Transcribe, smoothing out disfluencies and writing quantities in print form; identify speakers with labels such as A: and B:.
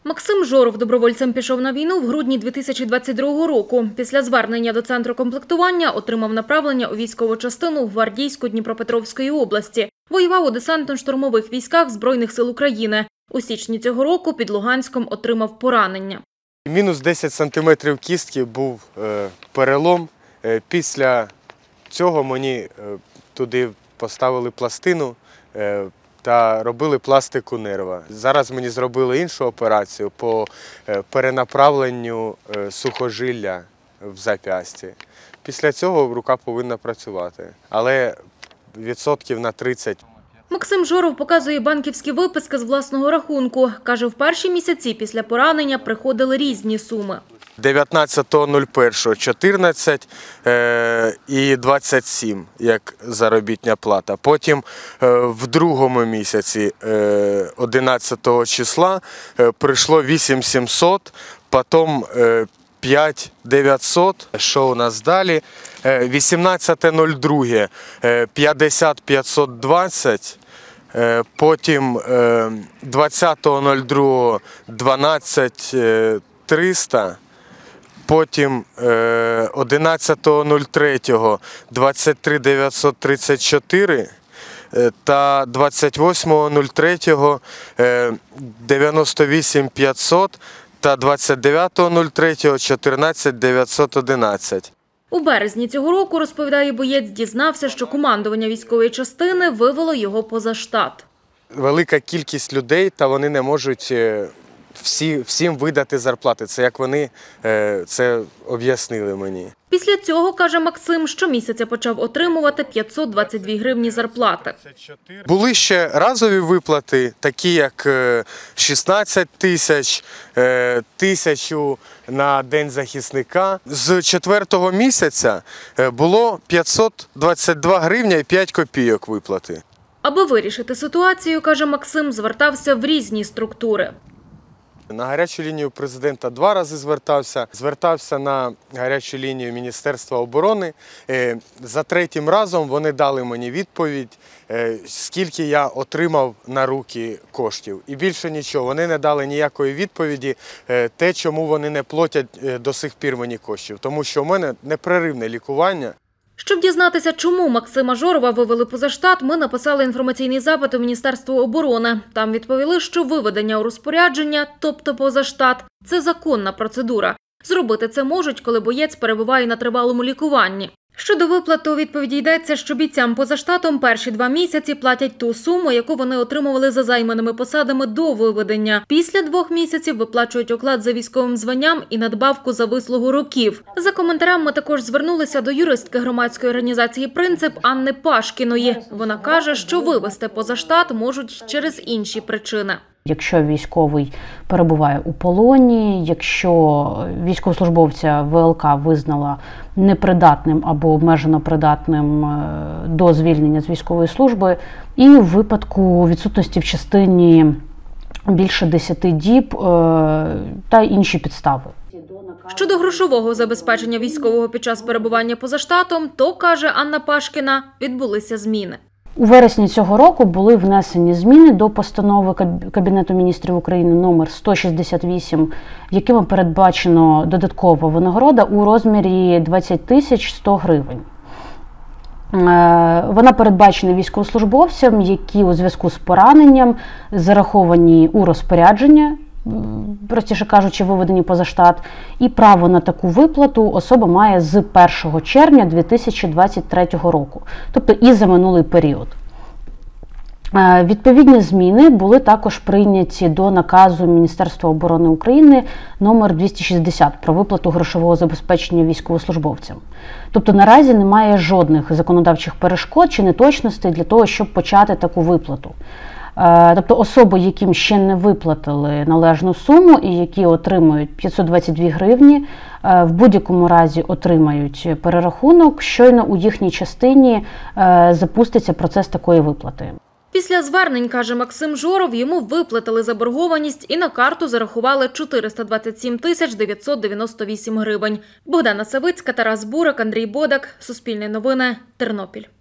A: Максим Жоров добровольцем пішов на війну в грудні 2022 року. Після звернення до центру комплектування отримав направлення у військову частину в Гвардійську Дніпропетровської області. Воював у десантно-штурмових військах Збройних сил України. У січні цього року під Луганськом отримав поранення.
B: Мінус 10 сантиметрів кістки був перелом. Після цього мені туди поставили пластину та робили пластику нерва. Зараз мені зробили іншу операцію по перенаправленню сухожилля в зап'ясті. Після цього рука повинна працювати, але відсотків на 30.
A: Максим Жоров показує банківські виписки з власного рахунку. Каже, в перші місяці після поранення приходили різні суми.
B: 19.01 – 14 і 27 як заробітна плата. Потім в другому місяці 11 числа прийшло 8700, потім 5900. Що у нас далі? 18.02 – 50520. Потім 20.02 – 12300. Потім 11.03 – 23934 та 28.03 – 98500 та 29.03 – 14911.
A: У березні цього року, розповідає боєць, дізнався, що командування військової частини вивело його поза штат.
B: Велика кількість людей, та вони не можуть всім видати зарплати. Це як вони це об'яснили мені.
A: Після цього, каже Максим, щомісяця почав отримувати 522 гривні зарплати.
B: Були ще разові виплати, такі як 16 тисяч, 1000 на День захисника. З 4-го місяця було 522 гривня і 5 копійок виплати.
A: Аби вирішити ситуацію, каже Максим, звертався в різні структури.
B: На гарячу лінію президента 2 рази звертався на гарячу лінію Міністерства оборони. За 3-м разом вони дали мені відповідь, скільки я отримав на руки коштів. І більше нічого, вони не дали ніякої відповіді, те, чому вони не платять до сих пір мені коштів. Тому що в мене непреривне лікування.
A: Щоб дізнатися, чому Максима Жорова вивели поза штат, ми написали інформаційний запит у Міністерство оборони. Там відповіли, що виведення у розпорядження, тобто поза штат, це законна процедура. Зробити це можуть, коли боєць перебуває на тривалому лікуванні. Щодо виплати, у відповіді йдеться, що бійцям поза штатом перші 2 місяці платять ту суму, яку вони отримували за займаними посадами до виведення. Після 2 місяців виплачують оклад за військовим званням і надбавку за вислугу років. За коментарем ми також звернулися до юристки громадської організації «Принцип» Анни Пашкіної. Вона каже, що вивести поза штат можуть через інші причини.
C: Якщо військовий перебуває у полоні, якщо військовослужбовця ВЛК визнала непридатним або обмежено придатним до звільнення з військової служби, і в випадку відсутності в частині більше 10 діб та інші підстави.
A: Щодо грошового забезпечення військового під час перебування поза штатом, то, каже Анна Пашкіна, відбулися зміни.
C: У вересні цього року були внесені зміни до постанови Кабінету міністрів України номер 168, якими передбачено додаткова винагорода у розмірі 20 100 гривень. Вона передбачена військовослужбовцям, які у зв'язку з пораненням зараховані у розпорядження, простіше кажучи, виведені поза штат, і право на таку виплату особа має з 1 червня 2023 року, тобто і за минулий період. Відповідні зміни були також прийняті до наказу Міністерства оборони України номер 260 про виплату грошового забезпечення військовослужбовцям. Тобто наразі немає жодних законодавчих перешкод чи неточностей для того, щоб почати таку виплату. Тобто особи, яким ще не виплатили належну суму і які отримують 522 гривні, в будь-якому разі отримають перерахунок, щойно у їхній частині запуститься процес такої виплати.
A: Після звернень, каже Максим Жоров, йому виплатили заборгованість і на карту зарахували 427 998 гривень. Богдана Савицька, Тарас Бурак, Андрій Бодак. Суспільне новини. Тернопіль.